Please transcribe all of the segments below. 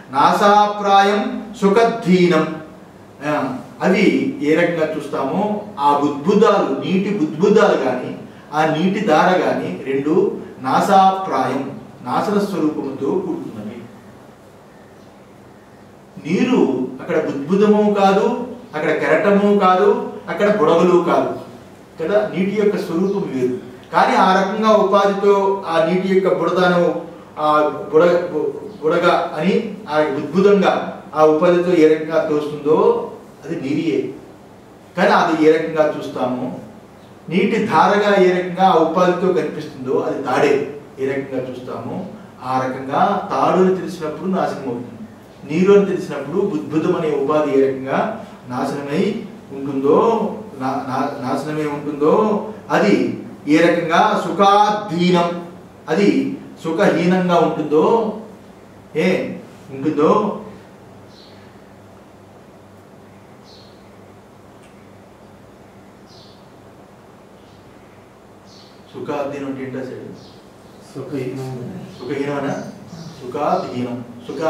నాసాప్రాయం సుఖధీనం. అవి ఏ రకంగా చూస్తామో ఆ బుద్బుదాలు, నీటి బుద్బుదాలు కానీ ఆ నీటి ధార కానీ రెండు నాసాప్రాయం, నాశన స్వరూపముతో కూడుతున్నవి. నీరు అక్కడ బుద్బుదము కాదు, అక్కడ కెరటము కాదు, అక్కడ బుడగలు కాదు కదా. నీటి యొక్క స్వరూపం వేరు. కానీ ఆ రకంగా ఉపాధితో ఆ నీటి యొక్క బుడదను ఆ బుడగ అని ఆ బుద్బుదంగా ఆ ఉపాధితో ఏ రకంగా తోస్తుందో అది నీరియే. కానీ అది ఏ రకంగా చూస్తామో, నీటి ధారగా ఏ రకంగా ఆ ఉపాధితో కనిపిస్తుందో అది తాడే ఏ రకంగా చూస్తామో ఆ రకంగా తాడు అని తెలిసినప్పుడు నాశనం అవుతుంది. నీరు అని తెలిసినప్పుడు బుద్బుదం అనే ఉపాధి ఏ రకంగా నాశనమై ఉంటుందో అది ఏ రకంగా సుఖాధీనం, అది సుఖహీనంగా ఉంటుందో సుఖాధీనం అంటే ఏంటో సైడ్ సుఖహీనమనా సుఖాధీనం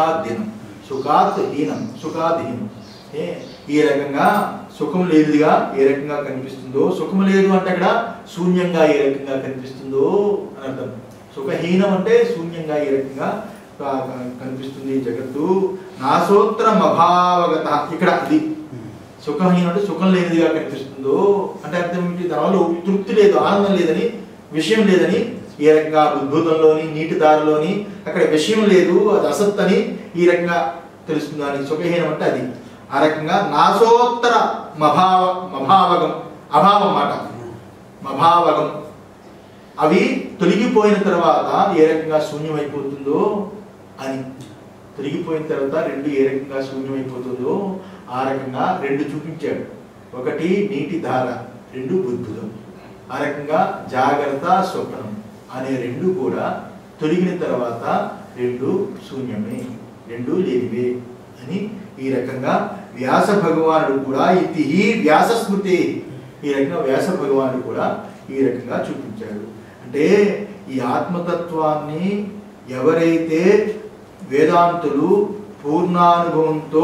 సుఖాధీనం ఈ రకంగా సుఖం లేదుగా ఏ రకంగా కనిపిస్తుందో, సుఖం లేదు అంటే అక్కడ శూన్యంగా ఏ రకంగా కనిపిస్తుందో అని అర్థం. సుఖహీనం అంటే శూన్యంగా ఏ రకంగా కనిపిస్తుంది జగత్తు. నాసోత్రం అభావగత, ఇక్కడ అది సుఖహీనం అంటే సుఖం లేనిదిగా కనిపిస్తుందో అంటే అర్థం ఏంటి? దానివల్ల తృప్తి లేదు, ఆనందం లేదని, విషయం లేదని ఏ రకంగా బుద్భుతంలోని నీటి దారిలోని అక్కడ విషయం లేదు, అది అసత్ అని ఈ రకంగా తెలుస్తుంది. అని సుఖహీనం అంటే అది ఆ రకంగా నాసోత్తర మభావగం, అభావం మాట మభావగం, అవి తొలగిపోయిన తర్వాత ఏ రకంగా శూన్యమైపోతుందో అని, తొలగిపోయిన తర్వాత రెండు ఏ రకంగా శూన్యమైపోతుందో ఆ రకంగా రెండు చూపించాడు. ఒకటి నీటి ధార, రెండు బుద్భుతం. ఆ రకంగా జాగ్రత్త స్వప్నం అనే రెండు కూడా తొలగిన తర్వాత రెండు శూన్యమే, రెండు లేనివే అని ఈ రకంగా వ్యాస భగవానుడు కూడా ఇతి వ్యాస స్మృతి, ఈ రకంగా వ్యాస భగవానుడు కూడా ఈ రకంగా చూపించాడు. అంటే ఈ ఆత్మతత్వాన్ని ఎవరైతే వేదాంతులు పూర్ణానుభవంతో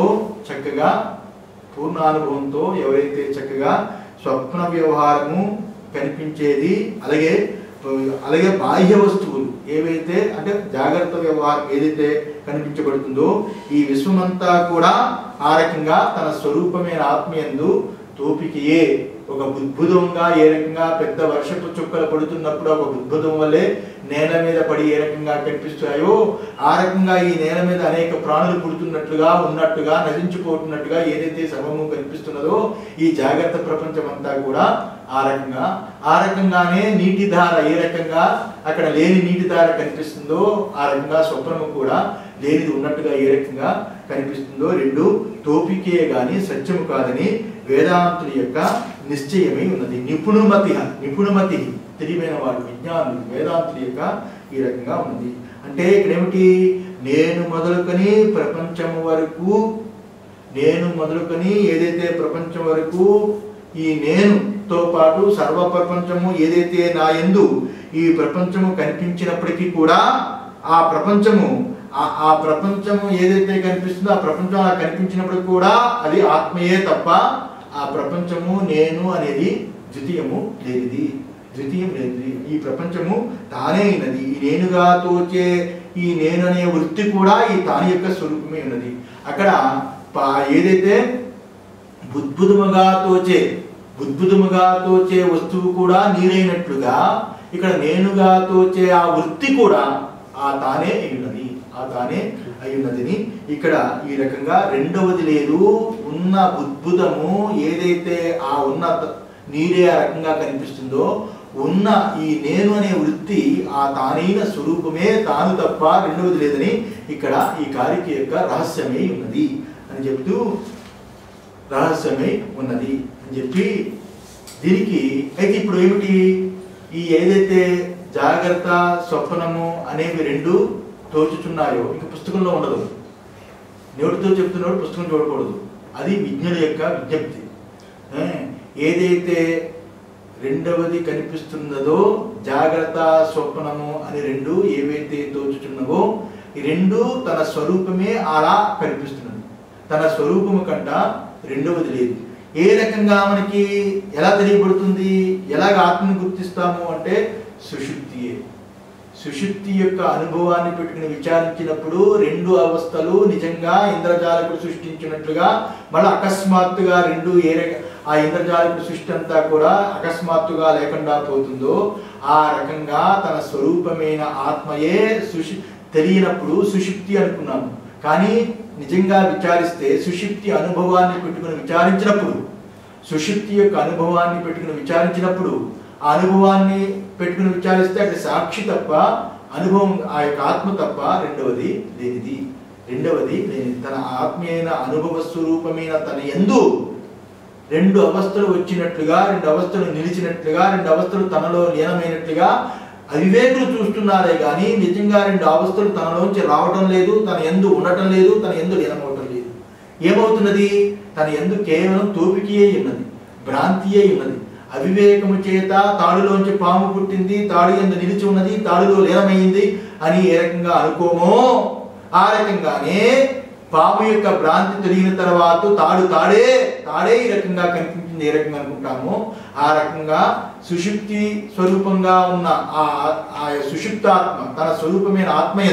ఎవరైతే చక్కగా స్వప్న వ్యవహారము కనిపించేది, అలాగే బాహ్య వస్తువులు ఏవైతే అంటే జాగ్రత్త వ్యవహారం ఏదైతే కనిపించబడుతుందో ఈ విశ్వమంతా కూడా ఆ రకంగా తన స్వరూపమైన ఆత్మయందు తోపికయే ఒక బుద్భుతంగా ఏ రకంగా పెద్ద వర్షపు చుక్కలు పడుతున్నప్పుడు ఒక బుద్భుతం వల్లే నేల మీద పడి ఏ రకంగా కనిపిస్తాయో ఆ రకంగా ఈ నేల మీద అనేక ప్రాణులు పుడుతున్నట్లుగా ఉన్నట్టుగా నశించిపోతున్నట్టుగా ఏదైతే సర్వము కనిపిస్తున్నదో ఈ జాగ్రత్త ప్రపంచం అంతా కూడా ఆ రకంగానే నీటి ధార ఏ రకంగా అక్కడ లేని నీటి ధార కనిపిస్తుందో ఆ రకంగా స్వప్నము కూడా లేనిది ఉన్నట్టుగా ఏ రకంగా కనిపిస్తుందో రెండు తోపికే గాని సత్యము కాదని వేదాంతుల యొక్క నిశ్చయమై ఉన్నది. నిపుణుమతి తెలివైన వాడు, విజ్ఞానులు, వేదాంతుల యొక్క ఈ రకంగా ఉన్నది. అంటే ఇక్కడ ఏమిటి? నేను మొదలుకొని ఏదైతే ప్రపంచం వరకు ఈ నేనుతో పాటు సర్వ ప్రపంచము ఏదైతే నా యందు ఈ ప్రపంచము కనిపించినప్పటికీ కూడా ఆ ప్రపంచము ఏదైతే కనిపిస్తుందో ఆ ప్రపంచం అలా కనిపించినప్పటికీ కూడా అది ఆత్మయే తప్ప ఆ ప్రపంచము నేను అనేది ద్వితీయం లేనిది. ఈ ప్రపంచము తానే అయినది. ఈ నేనుగా తోచే ఈ నేను అనే వృత్తి కూడా ఈ తాని యొక్క స్వరూపమే ఉన్నది. అక్కడ ఏదైతే బుద్భుతముగా తోచే వస్తువు కూడా నీరైనట్లుగా ఇక్కడ నేనుగా తోచే ఆ వృత్తి కూడా ఆ తానే అయ్యున్నదని ఇక్కడ ఈ రకంగా రెండవది లేదు. ఉన్న బుద్భుతము ఏదైతే ఆ ఉన్న నీరే ఆ రకంగా కనిపిస్తుందో ఉన్న ఈ నేను అనే వృత్తి ఆ తానైన స్వరూపమే తాను తప్ప రెండవది లేదని ఇక్కడ ఈ కారిక యొక్క రహస్యమై ఉన్నది అని చెప్తూ చెప్పి దీనికి అయితే ఇప్పుడు ఏమిటి? ఈ ఏదైతే జాగ్రత్త స్వప్నము అనేవి రెండు తోచుచున్నాయో ఇంక పుస్తకంలో ఉండదు. నోటితో చెప్తున్నాడు, పుస్తకం చూడకూడదు. అది విజ్ఞుల యొక్క విజ్ఞప్తి. ఏదైతే రెండవది కనిపిస్తున్నదో జాగ్రత్త స్వప్నము అని రెండు ఏవైతే తోచుచున్నవో ఈ రెండు తన స్వరూపమే అలా కనిపిస్తున్నది. తన స్వరూపము కంట రెండవది లేదు. ఏ రకంగా మనకి ఎలా తెలియబడుతుంది, ఎలాగ ఆత్మను గుర్తిస్తాము అంటే సుషుప్తియే. సుషుప్తి యొక్క అనుభవాన్ని పెట్టుకుని విచారించినప్పుడు రెండు అవస్థలు నిజంగా ఇంద్రజాలకుడు సృష్టించినట్లుగా మళ్ళీ అకస్మాత్తుగా రెండు ఆ ఇంద్రజాలకుడు సృష్టి అంతా కూడా అకస్మాత్తుగా లేకుండా పోతుందో ఆ రకంగా తన స్వరూపమైన ఆత్మయే తెలియనప్పుడు సుషుప్తి అనుకున్నాము. కానీ నిజంగా విచారిస్తే సుషుప్తి అనుభవాన్ని పెట్టుకుని విచారించినప్పుడు, సుషుప్తి యొక్క అనుభవాన్ని పెట్టుకుని విచారించినప్పుడు, ఆ అనుభవాన్ని పెట్టుకుని విచారిస్తే అక్కడ సాక్షి తప్ప, అనుభవం ఆ యొక్క ఆత్మ తప్ప రెండవది లేనిది. తన ఆత్మీయమైన అనుభవ స్వరూపమైన తన యందు రెండు అవస్థలు వచ్చినట్లుగా, రెండు అవస్థలు నిలిచినట్లుగా, రెండు అవస్థలు తనలో లీనమైనట్లుగా అవివేకులు చూస్తున్నారే కానీ నిజంగా రెండు అవస్థలు తనలోంచి రావడం లేదు, తన యందు ఉండటం లేదు, తన యందు లీనమవటం లేదు. ఏమవుతున్నది? తన యందు కేవలం తోపికియే ఉన్నది, భ్రాంతియే ఉన్నది. అవివేకము చేత తాడులోంచి పాము పుట్టింది, తాడు యందు నిలిచి ఉన్నది, తాడులో లీనమైంది అని ఏ రకంగా అనుకోమో ఆ రకంగానే పాము యొక్క భ్రాంతి తొలగిన తర్వాత తాడే ఈ రకంగా కనిపించింది ఏ రకంగా అనుకుంటామో ఆ రకంగా సుషుప్తి స్వరూపంగా ఉన్న ఆ సుషుప్తాత్మ తన స్వరూపమైన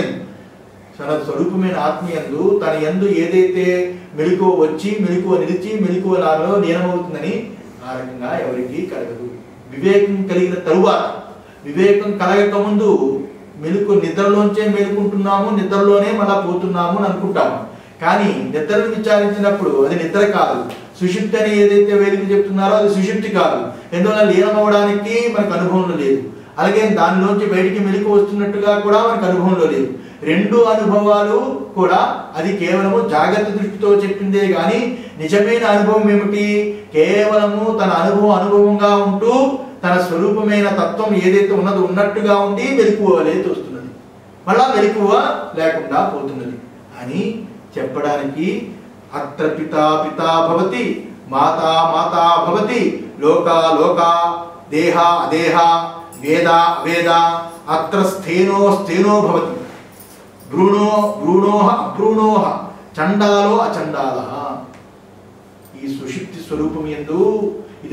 ఆత్మయందు తన యందు ఏదైతే మెలకువ వచ్చి మెలకువ నిలిచి మెలకువలో లీనమవుతుందని ఆ రకంగా ఎవరికి కలగదు. వివేకం కలిగిన తరువాత, వివేకం కలగక ముందు నిద్రలోంచే మేలుకుంటున్నాము, నిద్రలోనే మళ్ళా పోతున్నాము అని అనుకుంటాము. కానీ నిద్రను విచారించినప్పుడు అది నిద్ర కాదు, సుషుప్తి అని ఏదైతే వేదిక చెప్తున్నారో అది సుషుప్తి కాదు. ఎందువల్ల లీనమవడానికి మనకు అనుభవంలో లేదు, అలాగే దానిలోంచి బయటికి మెలకు వస్తున్నట్టుగా కూడా మనకు అనుభవంలో లేదు. రెండు అనుభవాలు కూడా అది కేవలము జాగ్రత్త దృష్టితో చెప్పిందే కానీ నిజమైన అనుభవం ఏమిటి? కేవలము తన అనుభవంగా ఉంటూ తన స్వరూపమైన తత్వం ఏదైతే ఉన్నదో ఉన్నట్టుగా ఉండి మెలకువ లేదు వస్తున్నది, మళ్ళా మెలకువ లేకుండా పోతున్నది అని చెప్పడానికి అత్ర పితా పితా భవతి, మాతా మాతా భవతి, లోకా లోకా, దేహ అదేహ, వేద అవేద, అత్ర స్థేనో స్థేనో భవతి, భ్రూణో భ్రూణోహ అభ్రూణోహ, చండాలో అచండాలః. ఈ సుషుప్తి స్వరూపం యందు ఇది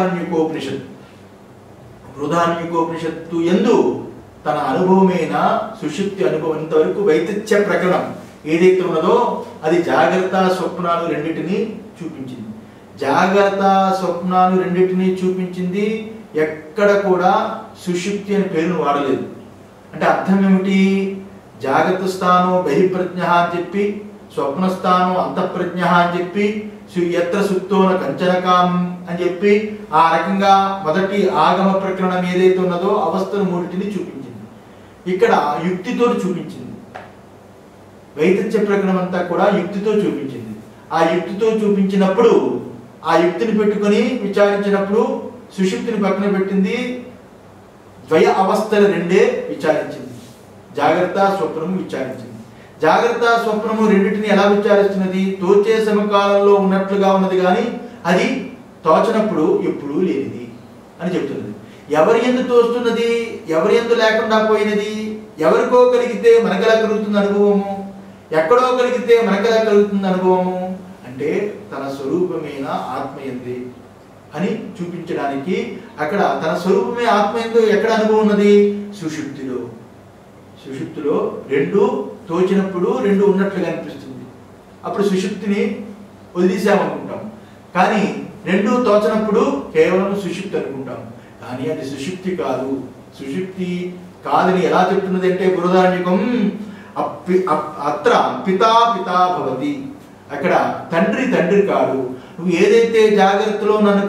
బృహదారణ్యకోపనిషత్తు యందు తన అనుభవమైన సుషుప్తి అనుభవం ఇంతవరకు వైతథ్య ప్రకరణం ఏదైతే ఉన్నదో అది జాగ్రత్త స్వప్నాలు రెండింటినీ చూపించింది. జాగ్రత్త స్వప్నాలు రెండింటినీ చూపించింది, ఎక్కడ కూడా సుషుప్తి అనే పేరును వాడలేదు. అంటే అర్థం ఏమిటి? జాగ్రత్త స్థానం బహిప్రజ్ఞ అని చెప్పి, స్వప్నస్థానం అంతఃప్రజ్ఞ అని చెప్పి, ఎత్ర సుప్తోన కంచనకాం అని చెప్పి ఆ రకంగా మొదటి ఆగమ ప్రకరణం ఏదైతే ఉన్నదో అవస్థలు మూడింటిని చూపించింది. ఇక్కడ యుక్తితో చూపించింది. వైతథ్య ప్రకరణం అంతా కూడా యుక్తితో చూపించింది. ఆ యుక్తితో చూపించినప్పుడు ఆ యుక్తిని పెట్టుకొని విచారించినప్పుడు సుషుప్తిని పక్కన పెట్టింది, ద్వయ అవస్థలు రెండే విచారించింది, జాగ్రత్త స్వప్నము విచారించింది. జాగ్రత్త స్వప్నము రెండింటిని ఎలా విచారిస్తున్నది? తోచే సమకాలంలో ఉన్నట్లుగా ఉన్నది కానీ అది తోచనప్పుడు ఎప్పుడూ లేనిది అని చెప్తున్నది. ఎవరి యందు తోస్తున్నది, ఎవరి యందు లేకుండా పోయినది? ఎవరికో కలిగితే మనకెలా కలుగుతుంది అనుభవము, ఎక్కడో కలిగితే మనకెలా కలుగుతుంది అనుభవము అంటే తన స్వరూపమైన ఆత్మయంది అని చూపించడానికి అక్కడ తన స్వరూపమే ఆత్మయందు ఎక్కడ అనుభవం ఉన్నది? సుషుప్తిలో. సుషుప్తిలో రెండు తోచినప్పుడు రెండు ఉన్నట్లుగా అనిపిస్తుంది, అప్పుడు సుషుప్తిని వదిలేసామనుకుంటాం. కానీ రెండు తోచనప్పుడు కేవలం సుషుప్తి అనుకుంటాం. కానీ అది సుషుప్తి కాదు. సుషుప్తి కాదని ఎలా చెప్తున్నది అంటే బృహదారణ్యకం అత్ర పితా పితా భవతి, అక్కడ తండ్రి కాడు. నువ్వు ఏదైతే జాగ్రత్తలో నన్ను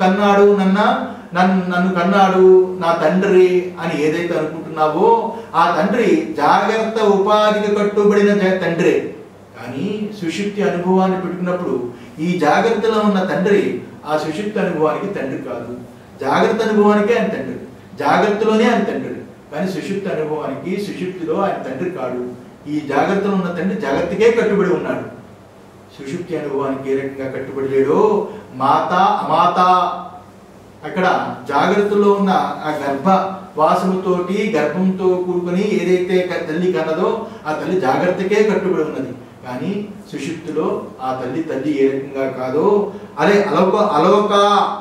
కన్నాడు నా తండ్రి అని ఏదైతే అనుకుంటున్నావో ఆ తండ్రి జాగ్రత్త ఉపాధికి కట్టుబడిన తండ్రే. కానీ సుషుప్తి అనుభవాన్ని పెట్టుకున్నప్పుడు ఈ జాగ్రత్తలో ఉన్న తండ్రి ఆ సుషుప్తి అనుభవానికి తండ్రి కాదు. జాగ్రత్త అనుభవానికి ఆయన తండ్రి, జాగ్రత్తలోనే ఆయన తండ్రి, కానీ సుషుప్తి అనుభవానికి సుషుప్తిలో ఆయన తండ్రి కాడు. ఈ జాగ్రత్తలో ఉన్న తండ్రి జాగ్రత్తకే కట్టుబడి ఉన్నాడు, సుషుప్తి అనుభవానికి ఏ రకంగా కట్టుబడి లేడో మాత అమాత అక్కడ జాగ్రత్తలో ఉన్న ఆ వాసముతోటి గర్భంతో కూడుకొని ఏదైతే తల్లి కన్నదో ఆ తల్లి జాగ్రత్తకే కట్టుబడి ఉన్నది. కానీ సుషుప్తిలో ఆ తల్లి ఏ రకంగా కాదో అదే అలోక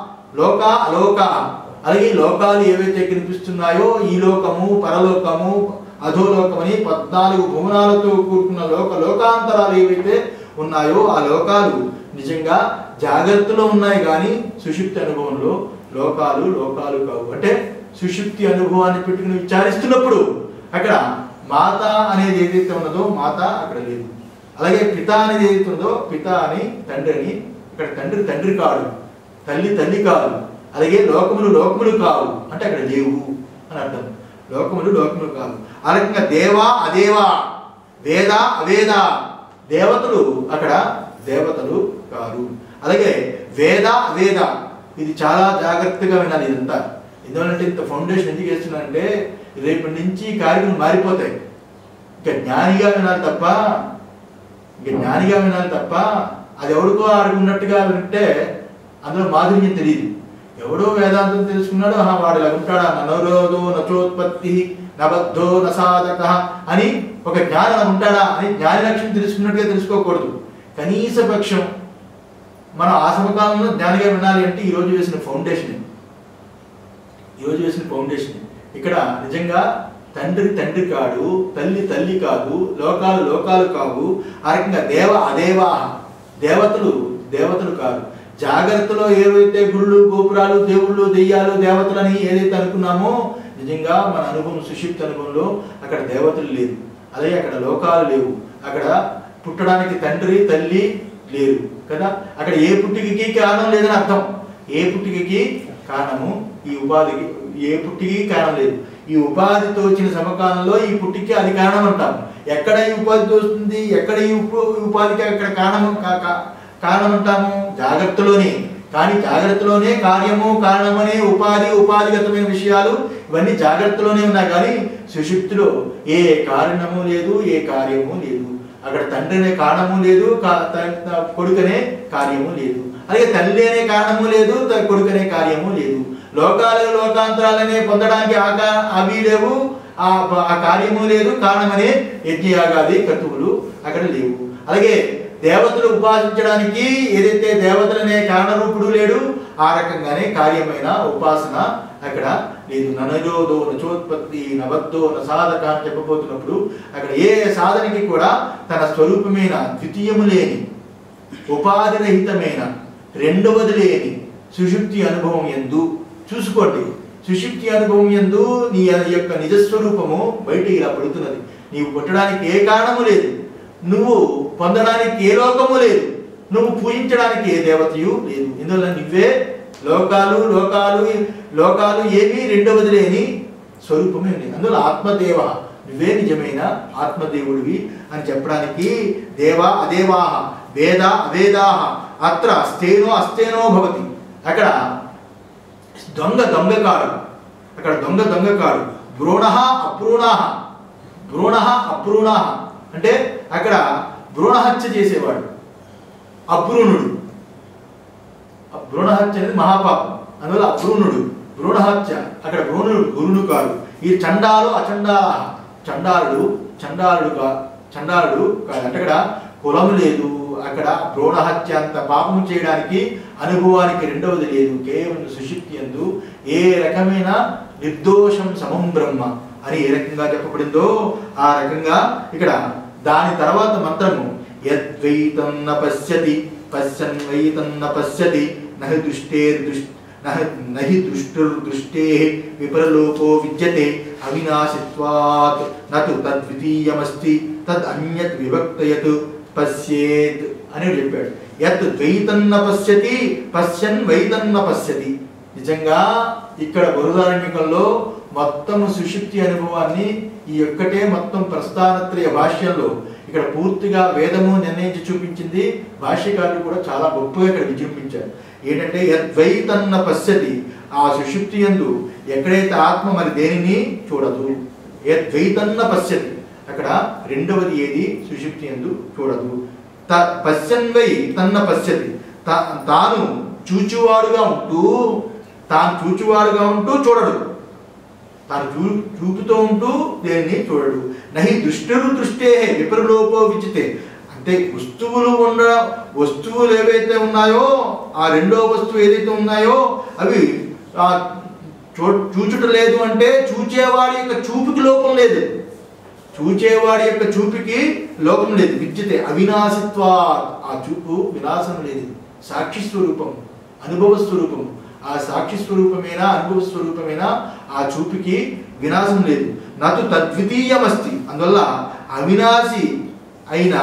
అలాగే లోకాలు ఏవైతే కనిపిస్తున్నాయో ఈ లోకము, పరలోకము, అధోలోకమని 14 భువనాలతో కూడుకున్న లోకాంతరాలు ఏవైతే ఉన్నాయో ఆ లోకాలు నిజంగా జాగ్రత్తలో ఉన్నాయి. కానీ సుషుప్తి అనుభవంలో లోకాలు కావు. అంటే సుషుప్తి అనుభవాన్ని పెట్టుకుని విచారిస్తున్నప్పుడు అక్కడ మాత అనేది ఏదైతే ఉన్నదో మాత అక్కడ లేదు. అలాగే పిత అనేది ఏదైతే ఉందో పిత అని తండ్రి అని ఇక్కడ తండ్రి కాదు, తల్లి కాదు. అలాగే లోకములు కావు అంటే అక్కడ లేవు అని అర్థం. లోకములు కావు. ఆ రకంగా దేవా అదేవా, వేద అవేద, దేవతలు అక్కడ దేవతలు కారు. అలాగే వేద అవేద, ఇది చాలా జాగ్రత్తగా వినాలి ఇదంతా. ఎందుకంటే ఇంత ఫౌండేషన్ ఎందుకు వేస్తున్నానంటే రేపటి నుంచి కార్యక్రమం మారిపోతాయి. ఇక జ్ఞానిగా వినాలి తప్ప అది ఎవరికో ఆడుకున్నట్టుగా వింటే అందులో మాధుర్యం తెలియదు. ఎవడో వేదాంతం తెలుసుకున్నాడు, వాడు ఇలా ఉంటాడా, నరోధో నచోత్పత్తి నబద్ధో నసాధక అని ఒక జ్ఞానం ఉంటాడా అని జ్ఞాని లక్ష్యం తెలుసుకున్నట్టుగా తెలుసుకోకూడదు. కనీస పక్షం మనం ఆ సమకాలంలో జ్ఞానిగా వినాలి అంటే ఈరోజు వేసిన ఫౌండేషన్ ఇక్కడ నిజంగా తండ్రి కాదు, తల్లి కాదు, లోకాలు కావు. ఆ రకంగా దేవ అదేవాహ, దేవతలు కాదు. జాగ్రత్తలో ఏవైతే గుళ్ళు గోపురాలు దేవుళ్ళు దెయ్యాలు దేవతలని ఏదైతే అనుకున్నామో నిజంగా మన అనుభవం సుషుప్తి అనుభవంలో అక్కడ దేవతలు లేదు. అలాగే అక్కడ లోకాలు లేవు. అక్కడ పుట్టడానికి తండ్రి తల్లి లేరు కదా. అక్కడ ఏ పుట్టికకి కారణం లేదని అర్థం. ఏ పుట్టికకి కారణము ఈ ఉపాధికి ఏ పుట్టికి కారణం లేదు. ఈ ఉపాధితో వచ్చిన సమకాలంలో ఈ పుట్టికి అది కారణం అంటాం. ఎక్కడ ఈ ఉపాధితో వస్తుంది, ఎక్కడ ఈ ఉపాధికి అక్కడ కారణం అంటాము జాగ్రత్తలోనే. కానీ జాగ్రత్తలోనే కార్యము కారణమనే ఉపాధిగతమైన విషయాలు ఇవన్నీ జాగ్రత్తలోనే ఉన్నాయి. కానీ సుషుప్తిలో ఏ కారణము లేదు, ఏ కార్యము లేదు. అక్కడ తండ్రి అనే కారణము లేదు, కొడుకనే కార్యము లేదు. అలాగే తల్లి అనే కారణము లేదు, కొడుకనే కార్యము లేదు. లోకాంతరాలనే పొందడానికి అవి లేవు, ఆ కార్యము లేదు. కారణమనే యజ్ఞయాగాది క్రతువులు అక్కడ లేవు. అలాగే దేవతలు ఉపాసించడానికి ఏదైతే దేవతలనే కారణరూపుడు లేడు, ఆ రకంగానే కార్యమైన ఉపాసన అక్కడ లేదు. ననరోధో నచోత్పత్తి నబద్ధో నసాధక అని చెప్పబోతున్నప్పుడు అక్కడ ఏ సాధనకి కూడా తన స్వరూపమైన ద్వితీయము లేని ఉపాధిరహితమైన రెండవది లేని సుషుప్తి అనుభవం యందు చూసుకోండి. సుషుప్తి అనుభవం యందు నీ యొక్క నిజస్వరూపము బయట ఇలా పడుతున్నది. నీవు పుట్టడానికి ఏ కారణము లేదు, నువ్వు పొందడానికి ఏ లోకము లేదు, నువ్వు పూజించడానికి ఏ దేవతయు లేదు. ఇందువల్ల నువ్వే లోకాలు ఏమీ రెండవది లేని స్వరూపమే ఉంది. అందువల్ల ఆత్మదేవ, నువ్వే నిజమైన ఆత్మదేవుడివి అని చెప్పడానికి దేవ అదేవాహ, వేద అవేదాహ, అత్ర అస్తేనో భవతి. అక్కడ దొంగ కాడు, భ్రూణ అభ్రూణ అంటే అక్కడ భ్రూణహత్య చేసేవాడు అభ్రూణుడు. భ్రూణహత్య అనేది మహాపాపం. అందువల్ల అభ్రూణుడు భ్రూణహత్య. అక్కడ గురుడు కాదు. ఈ చండాలు చండాలుడు కాదు. అంటే అక్కడ కులము లేదు. అక్కడ భ్రూణహత్య అంత పాపము చేయడానికి అనుభవానికి రెండవది లేదు. కేవలం సుషుప్తి యందు ఏ రకమైన నిర్దోషం సమం బ్రహ్మ అని ఏ రకంగా చెప్పబడిందో ఆ రకంగా ఇక్కడ దాని తర్వాత మంత్రము యద్వైతం న పశ్యతి పశ్యన్ వైతం న పశ్యతి నహి దృష్టే విపరలోకో విద్యతే అవినాశిత్వాత్ నతు తద్వితీయమస్తి తద్ అన్యత్ విభక్తయత్ పశ్యేత్ అని చెప్పాడు. యత్ ద్వైతం న పశ్యతి పశ్యన్ వైతం న పశ్యతి. నిజంగా ఇక్కడ బృహదారణ్యకంలో మొత్తం సుషుప్తి అనుభవాన్ని ఈ ఒక్కటే మొత్తం ప్రస్థానత్రయ భాష్యంలో ఇక్కడ పూర్తిగా వేదము నిర్ణయించి చూపించింది. భాష్యకారులు కూడా చాలా గొప్పగా ఇక్కడ విజృంభించారు. ఏంటంటే యద్వైతన్న పశ్యతి, ఆ సుషుప్తి యందు ఎక్కడైతే ఆత్మ మరి దేనిని చూడదు. యద్వైతన్న పశ్యతి, అక్కడ రెండవది ఏది సుషుప్తి యందు చూడదు. పశ్యన్వై తన్న పశ్యతి, తాను చూచువాడుగా ఉంటూ చూడడు. తాను చూపుతూ ఉంటూ దేన్ని చూడడు. నహి దృష్టిరు దృష్టే విపరలోపో విచితే. అంటే వస్తువులు ఏవైతే ఉన్నాయో ఆ రెండో వస్తువు ఏదైతే ఉన్నాయో అవి చూచుట లేదు అంటే చూచేవాడి యొక్క చూపుకి లోపం లేదు, చూచేవాడి యొక్క చూపుకి లోపం లేదు. విద్యతే అవినాశిత్వా, ఆ చూపు వినాశం లేదు. సాక్షి స్వరూపం, అనుభవ స్వరూపం. ఆ సాక్షి స్వరూపమైన అనుభవ స్వరూపమైన ఆ చూపుకి వినాశం లేదు. నతు తద్వితీయమస్తి. అందువల్ల అవినాశి అయిన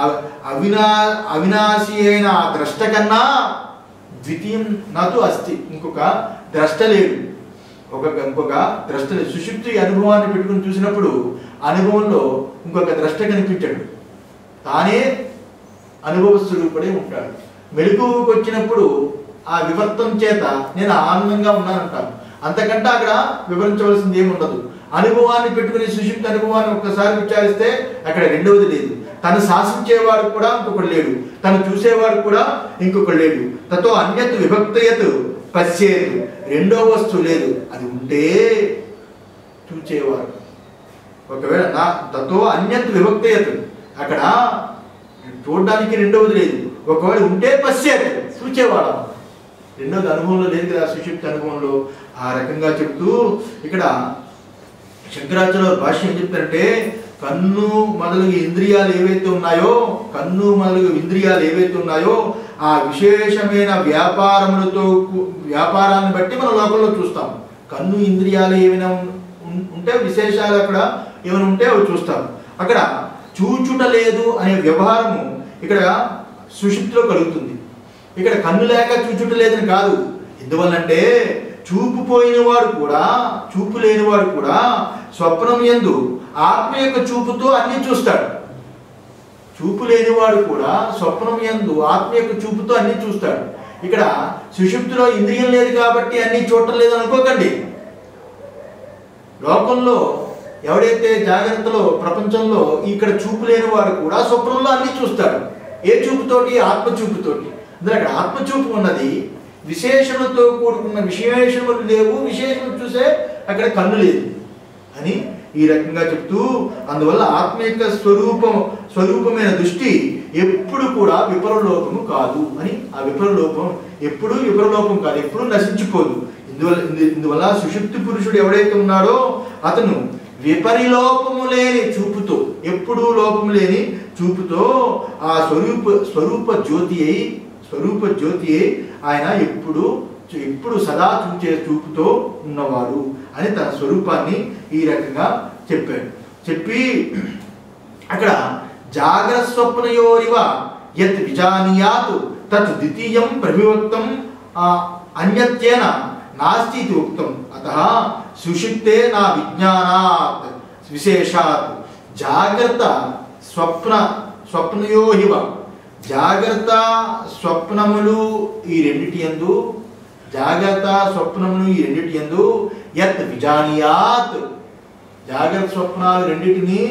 అవినాశి అయిన ఆ ద్రష్ట కన్నా ద్వితీయం నతు అస్తి. ఇంకొక ద్రష్ట లేడు, ఇంకొక ద్రష్ట లేదు. సుషుప్తి అనుభవాన్ని పెట్టుకుని చూసినప్పుడు అనుభవంలో ఇంకొక ద్రష్ట కనిపించాడు, తానే అనుభవ స్వరూపుడే ఉంటాడు. మెలకువకు వచ్చినప్పుడు ఆ వివర్తం చేత నేను ఆనందంగా ఉన్నానంటాను, అంతకంటే అక్కడ వివరించవలసింది ఏమి ఉండదు. అనుభవాన్ని పెట్టుకుని సుషుప్తి అనుభవాన్ని ఒక్కసారి విచారిస్తే అక్కడ రెండవది లేదు. తను శాసించేవాడు కూడా ఇంకొకడు లేడు, తను చూసేవాడు కూడా ఇంకొకడు లేడు. తతో అన్యత్ విభక్తయత్ పశ్యేత్. రెండో వస్తువు లేదు, అది ఉంటే చూచేవాడు. ఒకవేళ తతో అన్యత్ విభక్తయత్, అక్కడ చూడడానికి రెండవది లేదు. ఒకవేళ ఉంటే పశ్యేత్, చూచేవాడు. రెండవది అనుభవంలో లేదు కదా, సుషుప్తి అనుభవంలో. ఆ రకంగా చెప్తూ ఇక్కడ శంకరాచార్య భాష్యం ఏం చెప్తారంటే, కన్ను మొదలగు ఇంద్రియాలు ఏవైతే ఉన్నాయో ఆ విశేషమైన వ్యాపారాన్ని బట్టి మనం లోకంలో చూస్తాం. కన్ను ఇంద్రియాలు ఏమైనా ఉంటే విశేషాలు అక్కడ ఏమైనా ఉంటే అవి చూస్తాం. అక్కడ చూచుట లేదు అనే వ్యవహారము ఇక్కడ సుషుప్తిలో కలుగుతుంది. ఇక్కడ కన్ను లేక చూచుట లేదని కాదు. ఎందువల్లంటే చూపు లేనివాడు కూడా స్వప్నం యందు ఆత్మ యొక్క చూపుతో అన్ని చూస్తాడు. చూపు లేనివాడు కూడా స్వప్నం యందు ఆత్మ యొక్క చూపుతో అన్ని చూస్తాడు. ఇక్కడ సుషుప్తిలో ఇంద్రియం లేదు కాబట్టి అన్ని చూడటం లేదు అనుకోకండి. లోకంలో ఎవడైతే జాగ్రత్తలో ప్రపంచంలో ఇక్కడ చూపు లేనివాడు కూడా స్వప్నంలో అన్ని చూస్తాడు. ఏ చూపుతోటి? ఆత్మ చూపుతోటి. అందులో అక్కడ ఆత్మచూపు ఉన్నది, విశేషణతో కూడుకున్న విశేషములు లేవు, విశేషములు చూసే అక్కడ కన్ను లేదు అని ఈ రకంగా చెప్తూ, అందువల్ల ఆత్మ యొక్క స్వరూపమైన దృష్టి ఎప్పుడు కూడా విపరలోపము కాదు అని. ఆ విపరలోపం ఎప్పుడు విపరలోపం కాదు, ఎప్పుడు నశించిపోదు. ఇందువల్ల సుషుప్తి పురుషుడు ఎవడైతే ఉన్నాడో అతను విపరిలోపము లేని చూపుతో, ఎప్పుడూ లోపము లేని చూపుతో ఆ స్వరూప జ్యోతి అయి ఆయన ఎప్పుడు సదా చూచే చూపుతో ఉన్నవాడు అని తన స్వరూపాన్ని ఈ రకంగా చెప్పి అక్కడ జాగ్రత్త స్వప్నయోరివ యత్ విజానీయాత్ తత్ ద్వితీయం ప్రవివక్తం అన్యత్యేన నాస్తి ఇది ఉక్తం. అతః సుషుప్తే నా విజ్ఞానాత్ విశేషాత్ జాగ్రత్త స్వప్నయోహివ. జాగ్రత్త స్వప్నములు ఈ రెండిటి యందు యత్ విజానీయాత్, జాగ్రత్త స్వప్నాలు రెండిటిని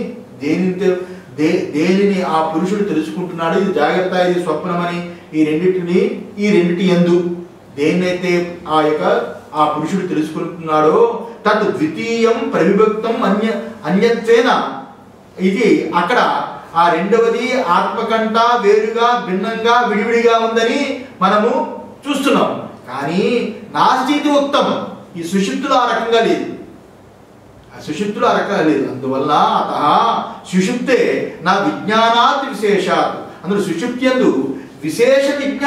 దేనిని ఆ పురుషుడు తెలుసుకుంటున్నాడు, ఇది జాగ్రత్త ఇది స్వప్నమని ఈ రెండిటి యందు దేన్నైతే ఆ పురుషుడు తెలుసుకుంటున్నాడో తత్ ద్వితీయం ప్రవిభక్తం అన్యత్వేన, ఇది అక్కడ ఆ రెండవది ఆత్మకంట వేరుగా భిన్నంగా విడివిడిగా ఉందని మనము చూస్తున్నాం. కానీ నాస్తి ఉత్తమం, ఈ సుషుప్తులు ఆ రకంగా లేదు, అందువల్ల అతః సుషుప్తే నా విజ్ఞానాత్ విశేషాత్. అందులో సుషుప్తి యందు విశేష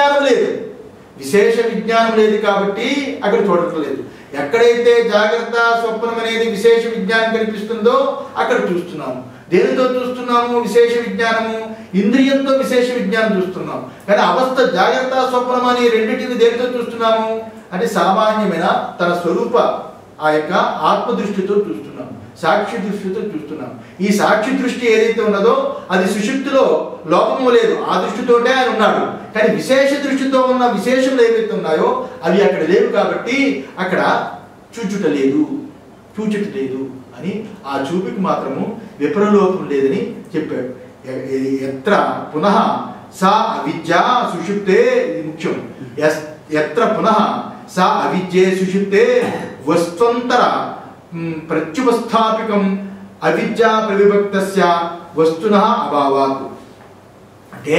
విజ్ఞానం లేదు కాబట్టి అక్కడ చూడటం లేదు. ఎక్కడైతే జాగ్రత్త స్వప్నం అనేది విశేష విజ్ఞానం కనిపిస్తుందో అక్కడ చూస్తున్నాము. దేనితో చూస్తున్నాము? విశేష విజ్ఞానము, ఇంద్రియంతో విశేష విజ్ఞానం చూస్తున్నాం. కానీ అవస్థ జాగ్రత్త స్వప్నం అని రెండింటిని దేనితో చూస్తున్నాము అంటే సామాన్యమైన తన స్వరూప ఆ యొక్క ఆత్మ దృష్టితో చూస్తున్నాం, సాక్షి దృష్టితో చూస్తున్నాం. ఈ సాక్షి దృష్టి ఏదైతే ఉన్నదో అది సుషుప్తిలో లోపము లేదు, ఆ దృష్టితోటే ఆయన ఉన్నాడు. కానీ విశేష దృష్టితో ఉన్న విశేషములు ఏవైతే ఉన్నాయో అవి అక్కడ లేవు కాబట్టి అక్కడ చూచుట లేదు అని ఆ చూపుకి మాత్రము విపరలోపం లేదని చెప్పాడు. ఎత్ర పునః సా అవిద్య సుషుప్తే, ఇది ముఖ్యం. ఎత్ర పునః సా అవిద్యే సుషుప్తే వస్త్వంతర ప్రత్యుపస్థాపికం అవిద్యా ప్రవిభక్తస్య వస్తునః అభావాత్. అంటే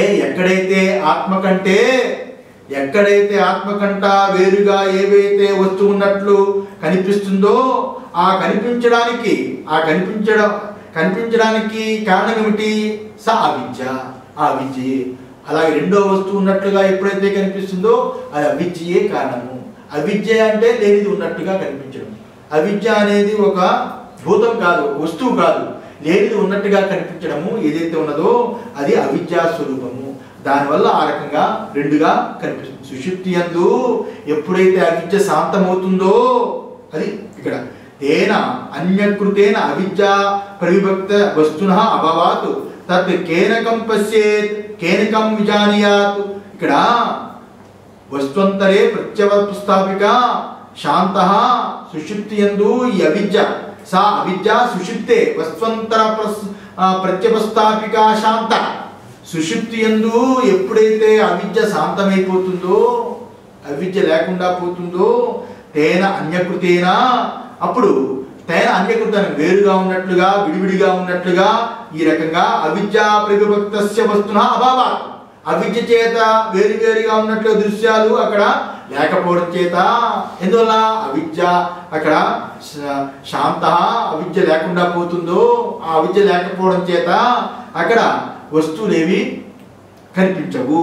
ఎక్కడైతే ఆత్మకంట వేరుగా ఏవైతే వస్తువు ఉన్నట్లు కనిపిస్తుందో ఆ కనిపించడానికి కారణం ఏమిటి? అవిద్య. ఆ అవిద్యయే. అలాగే రెండో వస్తువు ఉన్నట్లుగా ఎప్పుడైతే కనిపిస్తుందో అది అవిద్యయే కారణము. అవిద్య అంటే లేనిది ఉన్నట్టుగా కనిపించడం. అవిద్య అనేది ఒక భూతం కాదు, వస్తువు కాదు, లేనిది ఉన్నట్టుగా కనిపించడము ఏదైతే ఉన్నదో అది అవిద్యా స్వరూపము. దానివల్ల ఆ రకంగా రెండుగా కనిపిస్తుంది. సుషుప్తి యందు ఎప్పుడైతే అవిద్య శాంతమవుతుందో అది ఇక్కడ తేన అన్యకృతేన అవిద్యా ప్రవిభక్త వస్తునః అభవాత్ తత్ కేనకం పశ్యేత్ కేనకం విజానీయాత్. ఇక్కడ వస్త్వంతరే ప్రత్యవస్థాపిక శాంతః సుషుప్తి యందు ఈ అవిద్య సా అవిద్య సుషుప్తే వస్త్వంతర ప్రత్యవస్థాపిక శాంత. సుషుప్తి యందు ఎప్పుడైతే అవిద్య శాంతమైపోతుందో, అవిద్య లేకుండా పోతుందో తేన అన్యకృతేన, అప్పుడు తేన అన్యకృతేన వేరుగా ఉన్నట్లుగా విడివిడిగా ఉన్నట్లుగా ఈ రకంగా అవిద్యా ప్రవిభక్తస్య వస్తునః అభావాత్. అవిద్య చేత వేరువేరుగా ఉన్నట్లు దృశ్యాలు అక్కడ లేకపోవడం చేత, ఎందువల్ల అవిద్య అక్కడ శాంత అవిద్య లేకుండా పోతుందో ఆ అవిద్య లేకపోవడం చేత అక్కడ వస్తువులేవి కనిపించవు.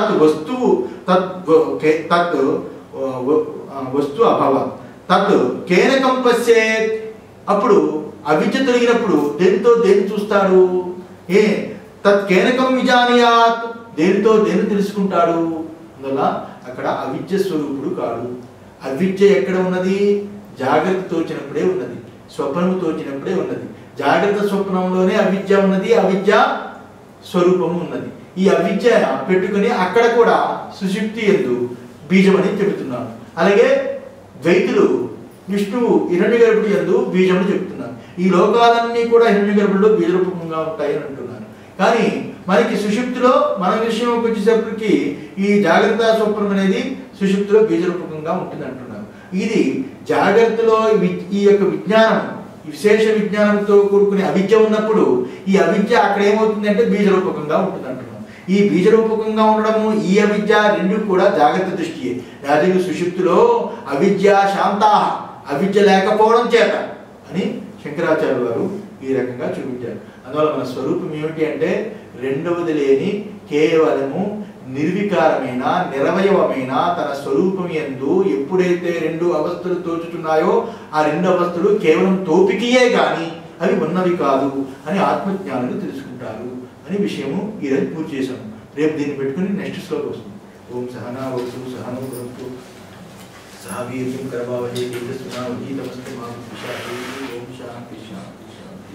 వస్తు అభావం తత్ కేనకం పశ్యేత్. అప్పుడు అవిద్య తొలగినప్పుడు దేన్ని చూస్తాడు? తత్ కేనకం విజానీయాత్. దేన్ని తెలుసుకుంటాడు? అందువల్ల అక్కడ అవిద్య స్వరూపుడు కాడు. అవిద్య ఎక్కడ ఉన్నది? జాగ్రత్త తోచినప్పుడే ఉన్నది, స్వప్నము తోచినప్పుడే ఉన్నది. జాగ్రత్త స్వప్నంలోనే అవిద్య ఉన్నది, అవిద్య స్వరూపము ఉన్నది. ఈ అవిద్య పెట్టుకుని అక్కడ కూడా సుషుప్తి యందు బీజం అని చెబుతున్నాను. అలాగే ద్వైతులు విష్ణువు హిరణ్యగర్భుడి యందు బీజం అని చెబుతున్నారు. ఈ లోకాలన్నీ కూడా హిరణ్యగర్భుడిలో బీజరూపంగా ఉంటాయని అంటున్నారు. కానీ మనకి సుషుప్తిలో మన విషయంకి వచ్చేటప్పటికి ఈ జాగ్రత్త స్వప్నం అనేది సుషుప్తిలో బీజరూపకంగా ఉంటుంది అంటున్నారు. ఇది జాగ్రత్తలో ఈ యొక్క విజ్ఞానం, విశేష విజ్ఞానంతో కూడుకునే అవిద్య ఉన్నప్పుడు ఈ అవిద్య అక్కడ ఏమవుతుంది అంటే బీజరూపకంగా ఉంటుంది అంటున్నాం. ఈ బీజరూపకంగా ఉండడము ఈ అవిద్య రెండు కూడా జాగ్రత్త దృష్టియే. రాజు సుషుప్తిలో అవిద్య శాంతా, అవిద్య లేకపోవడం చేత అని శంకరాచార్య వారు ఈ రకంగా చూపించారు. అందువల్ల మన స్వరూపం ఏమిటి అంటే రెండవది లేని కేవలము నిర్వికారమైన నిరవయవమైన తన స్వరూపం యందు ఎప్పుడైతే రెండు అవస్థలు తోచుతున్నాయో ఆ రెండు అవస్థలు కేవలం తోపికియే గాని అవి ఉన్నవి కాదు అని ఆత్మజ్ఞానులు తెలుసుకుంటారు అని విషయము ఈరోజు పూర్తి చేశాము. రేపు దీన్ని పెట్టుకుని నెక్స్ట్ శ్లోకం వస్తుంది. ఓం సహనా భవతు సహనౌ భునక్తు సహ వీర్యం కరవావహై తేజస్వినావధి నమస్తే మా విశాఖే. ఓం శాంతి శాంతి శాంతి.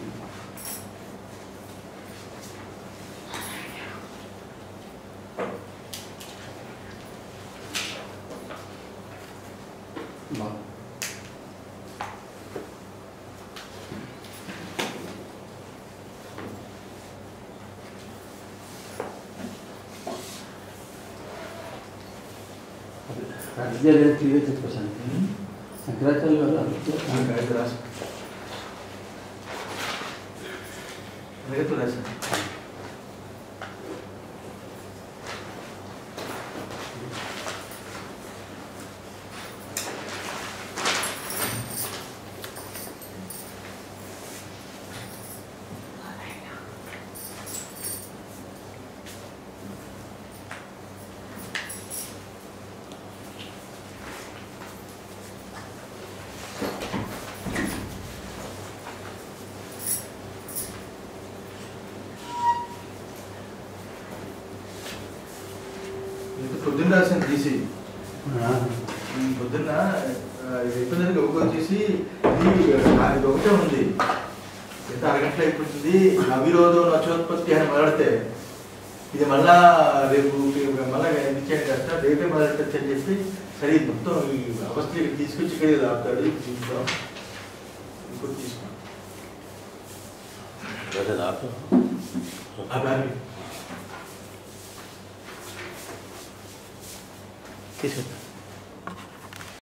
శంకరాచార్య పొద్దున్న రాసిన తీసి పొద్దున్న అయిపోయిందని వచ్చేసి ఇది ఒకటే ఉంది. ఎంత అరగంటలు అయిపోతుంది. అవిరోధం నచోత్పత్తి అని మొదలెడితే ఇది మళ్ళా రేపు మళ్ళీ ఇచ్చేయండి కష్టం, రేపే మొదలెట్టచ్చు అని చెప్పి సరే మొత్తం ఈ అవస్థ తీసుకొచ్చి ఇక్కడ ఆపుతాడు. తీసుకుంటాం ఇంకోటి తీసుకున్నాం.